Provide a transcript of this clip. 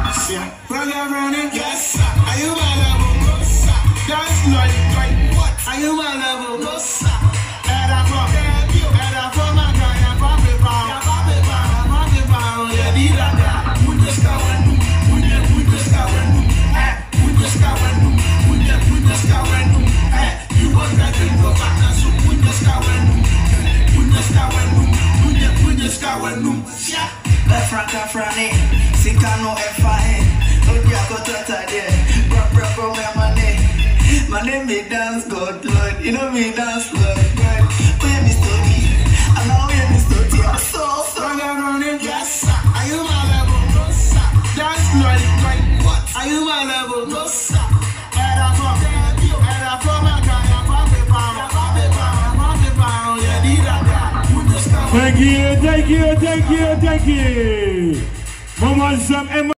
Well, you're running, yes, sir. Are you my level? No, sir. That's like, what? Are you my level? No, sir. And I'm from my guy, I'm from the pound. Yeah, DiAsa. Put the sky when you, put the sky when you, put the sky when you, put the sky when you, you want that to go back, so put the sky when you, put the sky when you, put the sky when you, yeah. Left front, Sikano F.I. Odiako Tata, bro, my name me dance God, Lord. You know me dance, Lord. Where me study, and now where me study. So. Well, you're running, yes, sir. Are you my level? No, sir. That's like, what? Are you my level? No, sir. And I'm from my guy, I'm from the pound. Yeah, DiAsa. Put the sky. Thank you. Mama, some